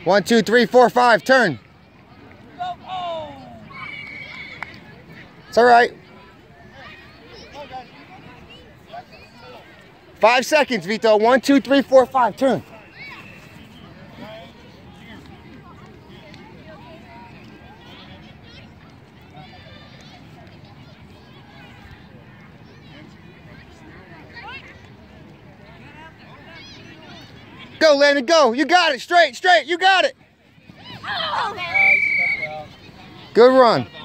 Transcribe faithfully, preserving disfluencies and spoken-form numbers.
One, two, three, four, five, turn. It's all right. Five seconds, Vito. One, two, three, four, five, turn. Go, Landon, go. You got it. Straight, straight. You got it. Good run.